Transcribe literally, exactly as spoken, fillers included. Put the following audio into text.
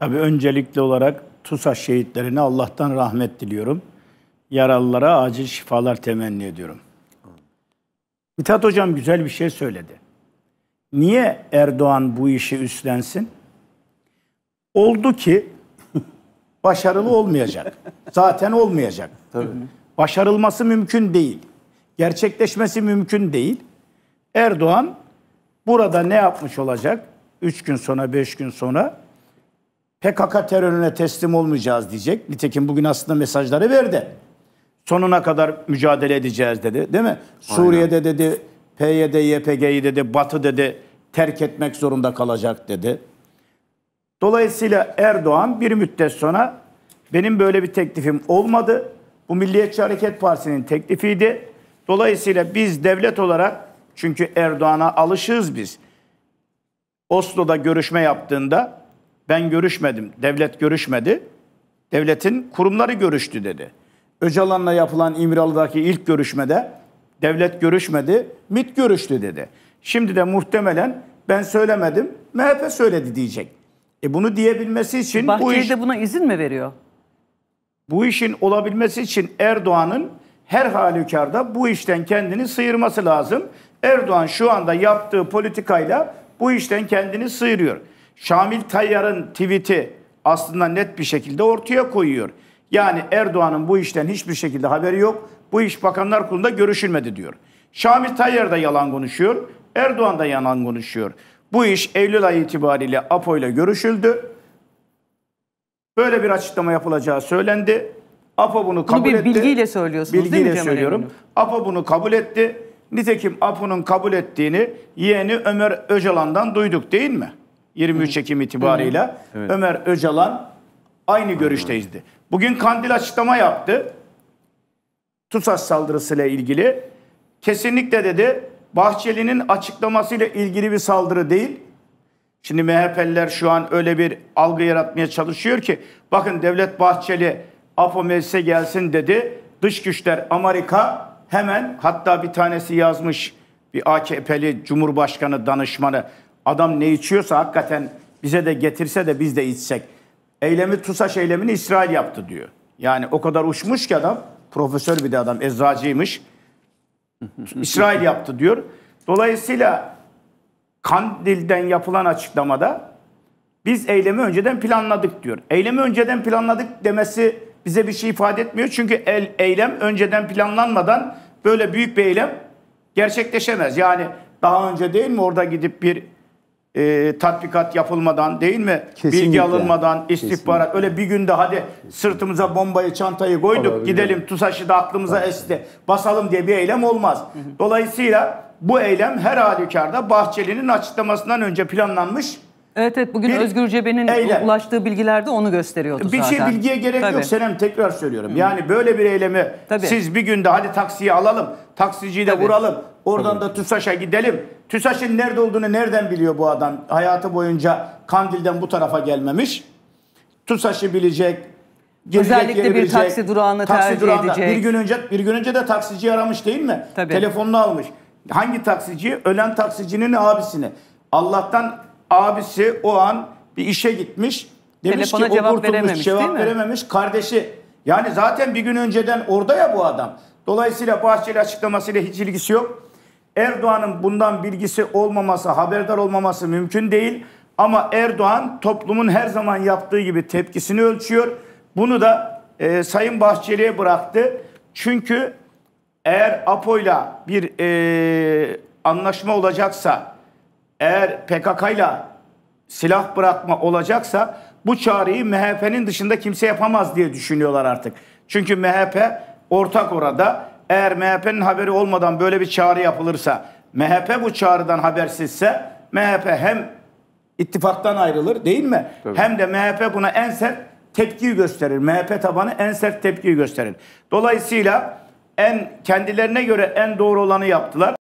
Tabii öncelikli olarak TUSAŞ şehitlerine Allah'tan rahmet diliyorum. Yaralılara acil şifalar temenni ediyorum. Mithat Hocam güzel bir şey söyledi. Niye Erdoğan bu işi üstlensin? Oldu ki başarılı olmayacak. Zaten olmayacak. Tabii. Başarılması mümkün değil. Gerçekleşmesi mümkün değil. Erdoğan burada ne yapmış olacak? Üç gün sonra, beş gün sonra P K K terörüne teslim olmayacağız diyecek. Nitekim bugün aslında mesajları verdi. Sonuna kadar mücadele edeceğiz dedi. Değil mi? Aynen. Suriye'de dedi, P Y D, Y P G'yi dedi, Batı dedi, terk etmek zorunda kalacak dedi. Dolayısıyla Erdoğan bir müddet sonra benim böyle bir teklifim olmadı. Bu Milliyetçi Hareket Partisi'nin teklifiydi. Dolayısıyla biz devlet olarak, çünkü Erdoğan'a alışığız biz. Oslo'da görüşme yaptığında ben görüşmedim, devlet görüşmedi. Devletin kurumları görüştü dedi. Öcalan'la yapılan İmralı'daki ilk görüşmede devlet görüşmedi, MİT görüştü dedi. Şimdi de muhtemelen ben söylemedim, M H P söyledi diyecek. E bunu diyebilmesi için Bahçeli bu iş, de buna izin mi veriyor? Bu işin olabilmesi için Erdoğan'ın her halükarda bu işten kendini sıyırması lazım. Erdoğan şu anda yaptığı politikayla bu işten kendini sıyırıyor. Şamil Tayyar'ın tweet'i aslında net bir şekilde ortaya koyuyor. Yani Erdoğan'ın bu işten hiçbir şekilde haberi yok. Bu iş Bakanlar Kurulu'nda görüşülmedi diyor. Şamil Tayyar da yalan konuşuyor. Erdoğan da yalan konuşuyor. Bu iş Eylül ayı itibariyle A P O ile görüşüldü. Böyle bir açıklama yapılacağı söylendi. A P O bunu kabul bunu bir etti. bilgiyle söylüyorsunuz bilgiyle değil mi Cemal söylüyorum. Emin'im? A P O bunu kabul etti. Nitekim A P O'nun kabul ettiğini yeğeni Ömer Öcalan'dan duyduk değil mi? yirmi üç Ekim itibarıyla evet. Ömer Öcalan aynı görüşteydi. Bugün Kandil açıklama yaptı. TUSAŞ saldırısıyla ilgili. Kesinlikle dedi Bahçeli'nin açıklamasıyla ilgili bir saldırı değil. Şimdi M H P'liler şu an öyle bir algı yaratmaya çalışıyor ki bakın Devlet Bahçeli A P O meclise gelsin dedi. Dış güçler Amerika hemen, hatta bir tanesi yazmış, bir A K P'li Cumhurbaşkanı danışmanı, adam ne içiyorsa hakikaten bize de getirse de biz de içsek. Eylemi, TUSAŞ eylemini İsrail yaptı diyor. Yani o kadar uçmuş ki adam, profesör bir de adam, eczacıymış. İsrail yaptı diyor. Dolayısıyla Kandil'den yapılan açıklamada biz eylemi önceden planladık diyor. Eylemi önceden planladık demesi bize bir şey ifade etmiyor. Çünkü el, eylem önceden planlanmadan böyle büyük bir eylem gerçekleşemez. Yani daha önce değil mi orada gidip bir e, tatbikat yapılmadan değil mi? Kesinlikle. Bilgi alınmadan, istihbarat. Kesinlikle. Öyle bir günde hadi sırtımıza bombayı, çantayı koyduk, olabilir, gidelim TUSAŞ'ı da aklımıza evet. esti, basalım diye bir eylem olmaz. Hı hı. Dolayısıyla bu eylem her halükarda Bahçeli'nin açıklamasından önce planlanmış. Evet evet bugün Özgür Cebe'nin ulaştığı bilgilerde onu gösteriyordu bir zaten. Bir şey bilgiye gerek Tabii. yok Senem, tekrar söylüyorum. Hı. Yani böyle bir eylemi Tabii. siz bir günde hadi taksiyi alalım, taksiciyi de Tabii. vuralım, oradan Tabii. da TUSAŞ'a gidelim. TUSAŞ'ın nerede olduğunu nereden biliyor bu adam? Hayatı boyunca Kandil'den bu tarafa gelmemiş. TUSAŞ'ı bilecek, özellikle bir bilecek, taksi durağını taksi tercih durağında. edecek. Bir gün önce bir gün önce de taksiciyi aramış değil mi? Tabii. Telefonunu almış. Hangi taksiciyi? Ölen taksicinin abisini. Allah'tan abisi o an bir işe gitmiş. Demiş Telefona ki cevap o kurtulmuş, cevap verememiş. Kardeşi. Yani zaten bir gün önceden orada ya bu adam. Dolayısıyla Bahçeli açıklamasıyla hiç ilgisi yok. Erdoğan'ın bundan bilgisi olmaması, haberdar olmaması mümkün değil. Ama Erdoğan toplumun her zaman yaptığı gibi tepkisini ölçüyor. Bunu da e, Sayın Bahçeli'ye bıraktı. Çünkü eğer A P O'yla bir e, anlaşma olacaksa, eğer P K K'yla silah bırakma olacaksa bu çağrıyı M H P'nin dışında kimse yapamaz diye düşünüyorlar artık. Çünkü M H P ortak orada. Eğer M H P'nin haberi olmadan böyle bir çağrı yapılırsa, M H P bu çağrıdan habersizse M H P hem ittifaktan ayrılır değil mi? Tabii. Hem de M H P buna en sert tepkiyi gösterir. M H P tabanı en sert tepkiyi gösterir. Dolayısıyla en kendilerine göre en doğru olanı yaptılar.